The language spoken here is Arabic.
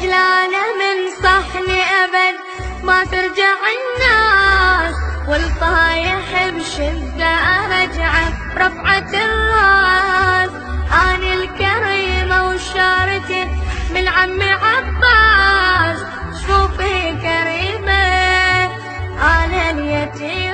خجلانة من صحني أبد ما ترجع الناس، والطايح بشدة أرجعه رفعة الراس. أنا الكريمة وشارته من عمي عباس، شوفي كريمة أنا اليتيم